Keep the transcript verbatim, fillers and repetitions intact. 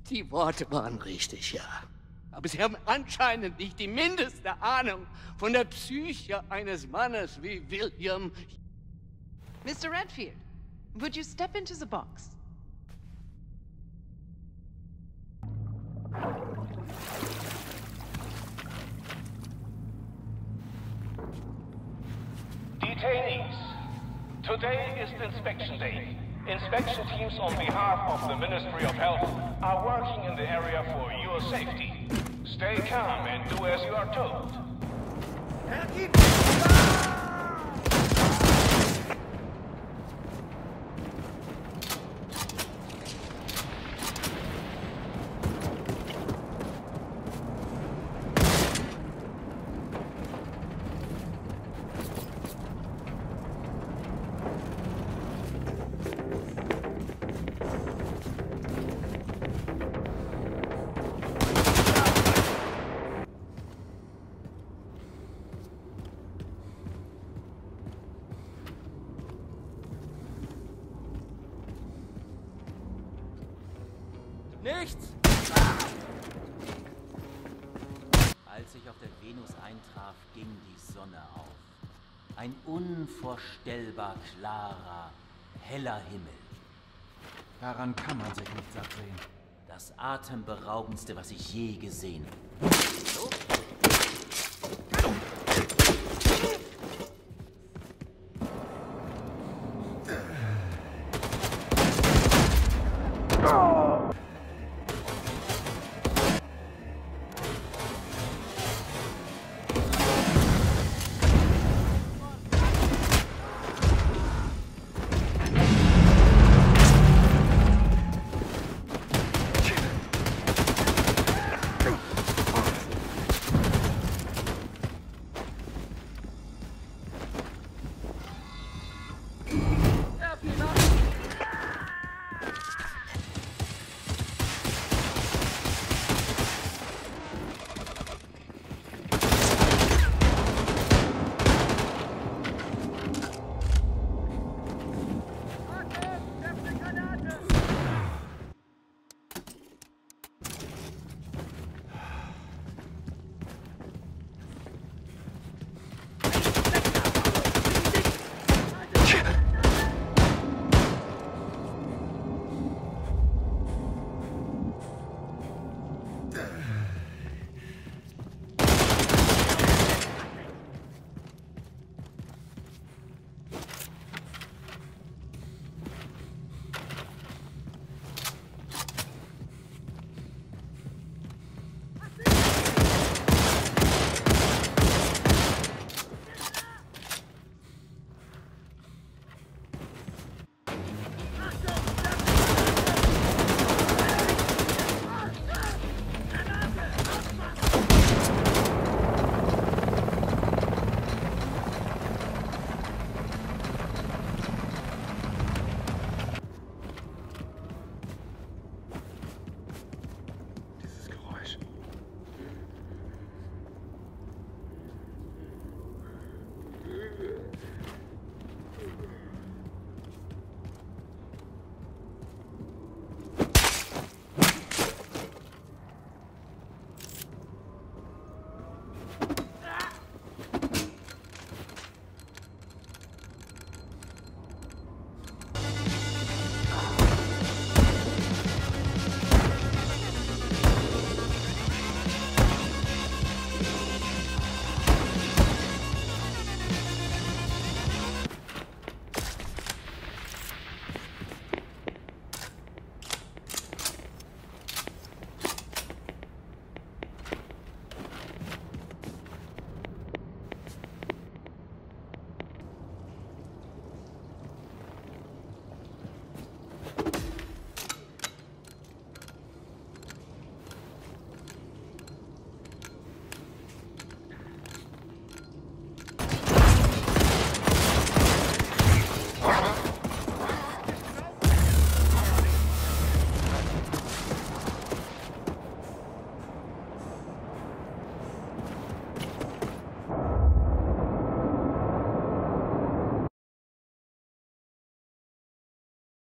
Die Worte waren richtig, ja. Aber Sie haben anscheinend nicht die mindeste Ahnung von der Psyche eines Mannes wie William. Mister Redfield, would you step into the box? Detainees, today is inspection day. Inspection teams on behalf of the Ministry of Health are working in the area for your safety. Stay calm and do as you are told. Nichts! Als ich auf der Venus eintraf, ging die Sonne auf. Ein unvorstellbar klarer, heller Himmel. Daran kann man sich nicht satt sehen. Das atemberaubendste, was ich je gesehen habe.